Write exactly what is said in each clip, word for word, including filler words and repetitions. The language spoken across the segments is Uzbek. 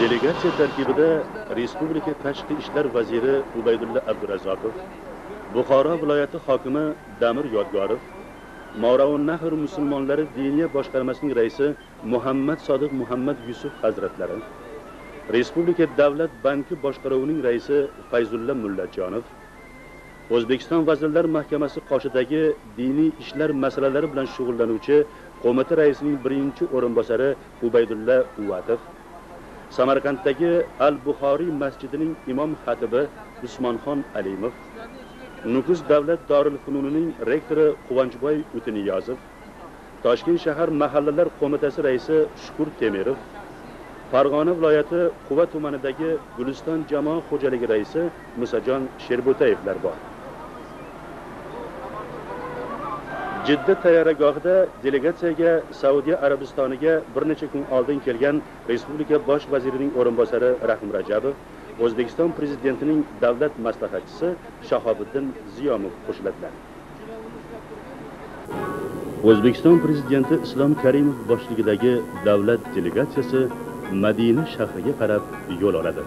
Delegatsiya tarkibida Respublika Tashqi ishlar vaziri Ubaydulla Abdurazzoqov, Buxoro viloyati hokimi Damir Yodgorov, Moravunnahr musulmonlari diniya boshqarmasining raisi Muhammad Sodiq Muhammad Yusuf hazratlari, Respublika davlat banki boshqaruvining raisi Fayzulla Mullajonov, O'zbekiston Vazirlar Mahkamasi qoshidagi diniy ishlar masalalari bilan shug'ullanuvchi qo'mita raisining birinchi o'rinbosari Ubaydulla Uvatov, Samarqanddagi Al-Buxoriy masjidining imom xatibi Usmonxon Alimov, Nukus davlat Dorul-Fununining rektori Quvonchboy Utiniyozov, Toshkent shahar mahallalar qo'mitasi raisi Shukur Temirov, Farg'ona viloyati Quva tumanidagi Guliston jamoa xo'jaligi raisi Musajon Sherbutayevlar bor. Jidda tayyorgarligida delegatsiyaga Saudiya Arabistoniga bir necha kun oldin kelgan Respublika bosh vazirining o'rinbosari Rahim Rajabov, O'zbekiston prezidentining davlat maslahatchisi Shahobiddin Ziyomov qo'shiladilar. O'zbekiston prezidenti Islom Karimov boshchiligidagi davlat delegatsiyasi Madina shahriga qarab yo'l oladi.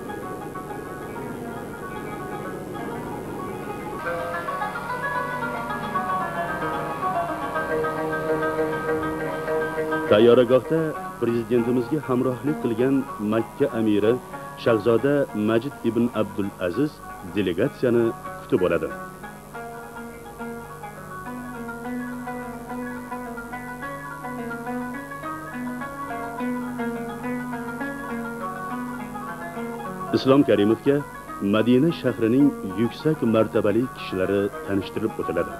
Tayyorgarlikda prezidentimizga hamrohlik qilgan Makka amiri Shahzoda Majid ibn Abdul Aziz delegatsiyani kutib oladi. Islom Karimovga Madina shahrining yuksak martabali kishilari tanishtirib o'tiladi.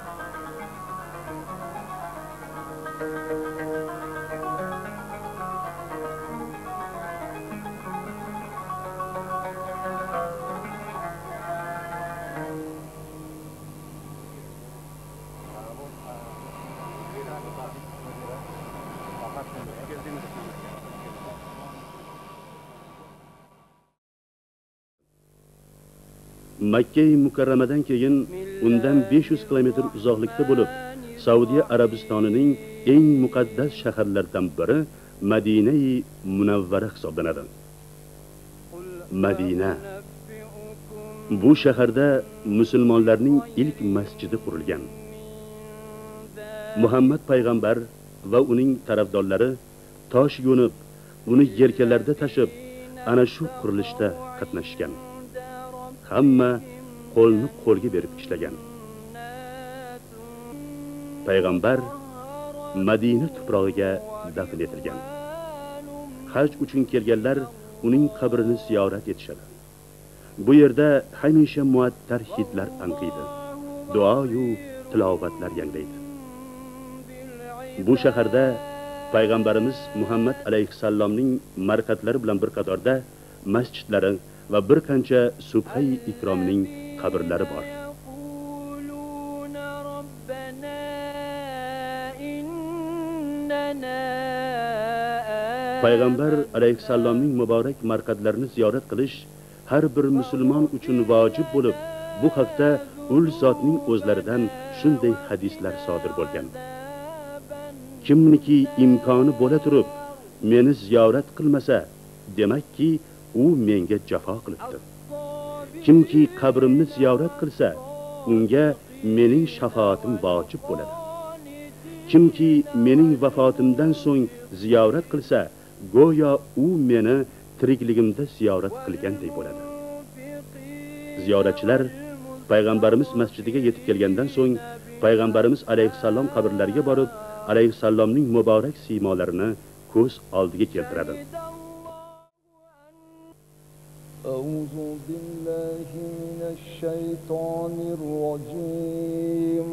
Makka-i Mukarramadan keyin undan besh yuz kilometr uzoqlikda bo'lib, Saudiya Arabistonining eng muqaddas shaharlaridan biri Madina-i Munavvara hisoblanadi. Madina. Bu shaharda musulmonlarning ilk masjidi qurilgan. Muhammad payg'ambar va uning tarafdorlari tosh yo'nib, uni yelkalarida tashib, ana shu qurilishda qatnashgan. Hamma qo'lni qo'lga berib ishlagan. Payg'ambar Madina tuprog'iga dafn etilgan. Haj uchun kelganlar uning qabrini ziyorat etishadi. Bu yerda hamisha muattar hidlar anqiydi. Duo yu tilovatlar yanglaydi. Bu shaharda payg'ambarimiz Muhammad alayhisalomning marqatlari bilan bir qatorda masjidlari va bir qancha subhay ikromning qabrlari bor. Payg'ambar alayhisalomning muborak marqatlarini ziyorat qilish har bir musulmon uchun vojib bo'lib, bu haqda ul zotning o'zlaridan shunday hadislar sodir bo'lgan. Kimniki imkoni bo'la turib meni ziyorat qilmasa, demakki u menga jafo qilibdi. Kimki qabrimni ziyorat qilsa, unga mening shafaatim vojib bo'ladi. Kimki mening vafotimdan so'ng ziyorat qilsa, go'yo u meni tirikligimda ziyorat qilgandek bo'ladi. Ziyoratchilar payg'ambarimiz masjidiga yetib kelgandan so'ng payg'ambarimiz alayhisalom qabrlariga borib, alayhisalomning muborak siymolarini ko'z oldiga keltiradi. أعوذ بالله من الشيطان الرجيم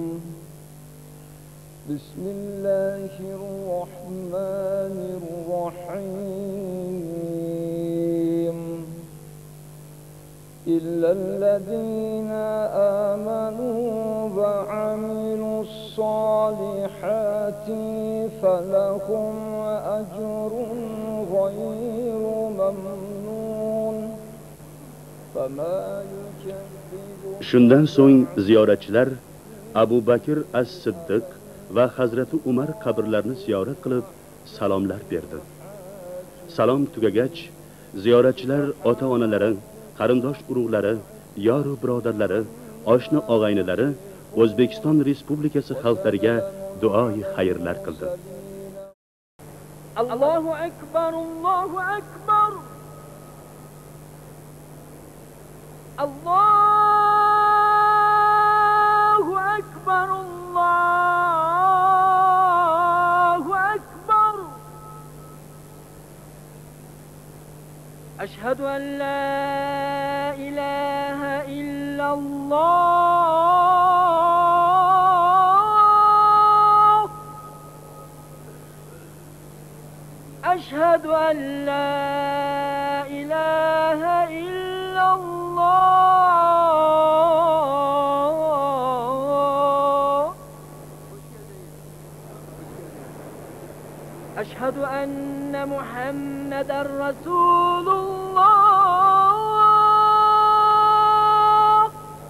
بسم الله الرحمن الرحيم إلا الذين آمنوا وعملوا الصالحات فلهم أجر غير ممنون. Shundan so'ng ziyoratchilar Abu Bakr as-Siddiq va Hazrati Umar qabrlarini ziyorat qilib salomlar berdi. Salom tugagach, ziyoratchilar ota-onalari, qarindosh urug'lari, yor va birodarlari, oshna og'aynilari O'zbekiston Respublikasi xalqlariga duoi xayrlar qildi. Allohu akbar, Allohu akbar. Allohu akbar, Allohu akbar. Ashhadu an la ilaha illallah. Ashhadu an la ilaha illallah. أشهد أن محمدًا رسول الله.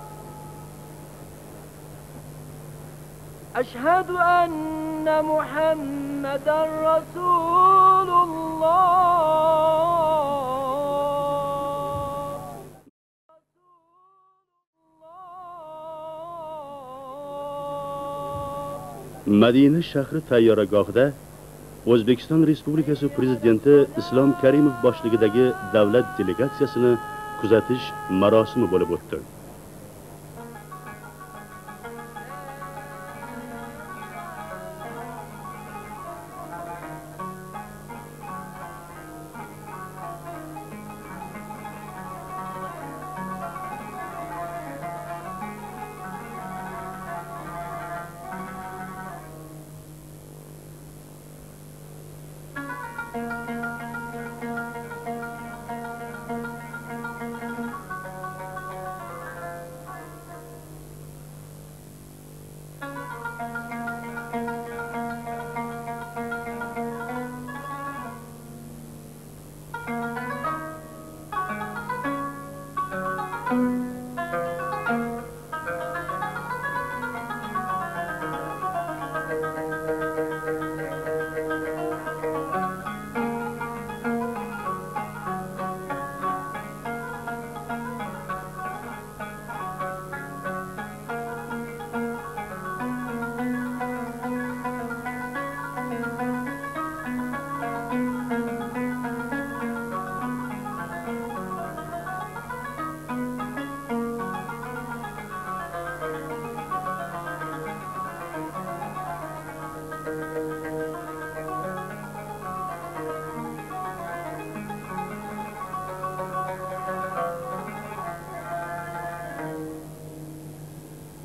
أشهد أن محمدًا رسول الله. Madina shahri tayyoragohida O'zbekiston Respublikasi Prezidenti Islom Karimov boshligidagi davlat delegatsiyasini kuzatish marosimi bo'lib o'tdi.